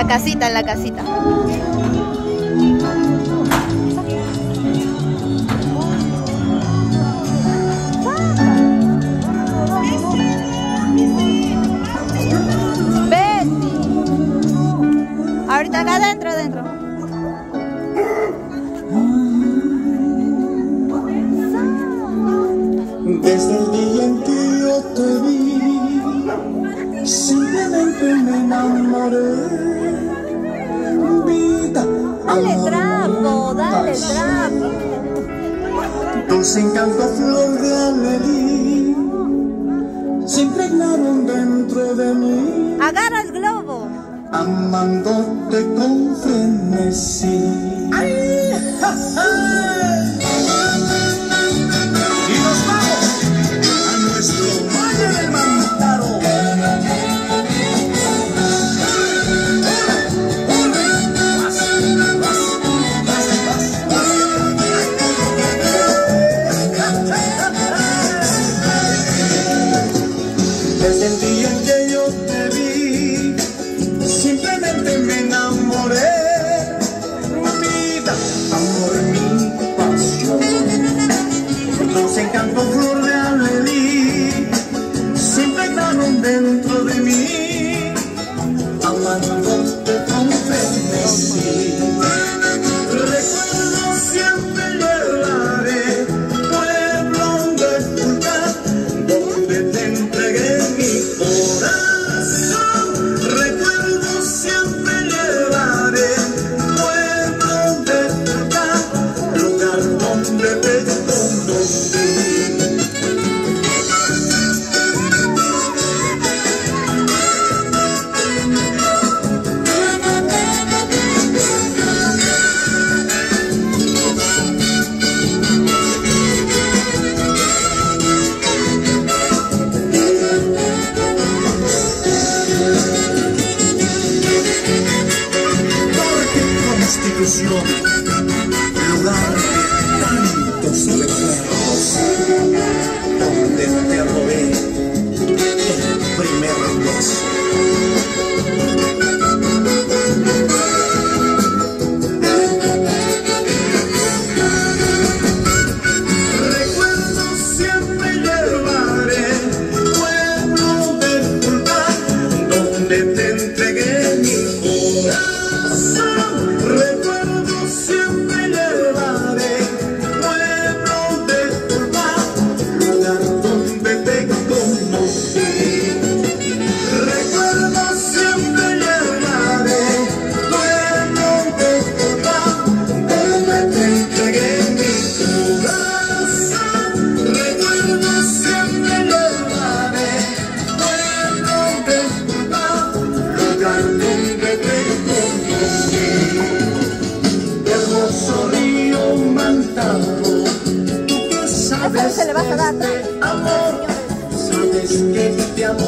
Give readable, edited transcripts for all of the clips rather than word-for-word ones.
la casita, en la casita. Betty. Ahorita acá adentro. Desde el día en que yo te vi, simplemente me enamoré. Vida, dale trapo, dale trapo. Dulce encanto, flor de alelí, se impregnaron dentro de mí. Agarra el globo. Amándote con frenesí. ¡Ay! ¡Ja, ja! Y nos vamos a nuestro Valle del Mantaro. Desde el día en que yo te vi, simplemente me enamoré. Vida, amor, mi pasión. Dulce encanto, flor de alelí, se impregnaron dentro de mí, amándote con frenesí. Recuerdo siempre llevaré, pueblo de Fulcar, donde te entregué mi corazón. Recuerdo siempre llevaré, pueblo de Fulcar, lugar donde te conocí. Constitución, lugar de tantos recuerdos, donde te robé el primer beso. Recuerdo siempre llevaré, pueblo de Fulcar, donde te entregué mi corazón. Recuerdo siempre llevaré, pueblo de Fulcar, lugar donde te conocí. Recuerdo siempre llevaré, pueblo de Fulcar, donde te entregué mi corazón. Recuerdo siempre llevaré, pueblo de Fulcar, lugar donde te conocí. Hermoso río Mantaro, tú que sabes Se le vas a dar. de amor, sabes que te amo.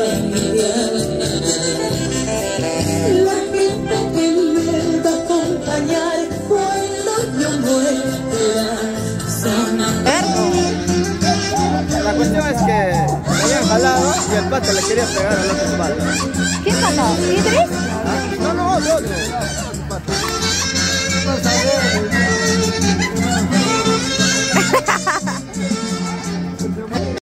La gente que me va a acompañar cuando yo muera. La cuestión es que me habían jalado y el pata le quería pegar al otro pata. ¿Quién pasó? ¿Idris? No, otro. Vamos a ver.